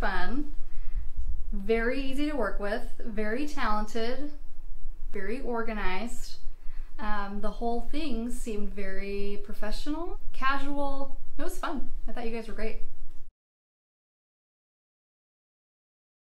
fun, very easy to work with, very talented, very organized. The whole thing seemed very professional, casual. It was fun. I thought you guys were great.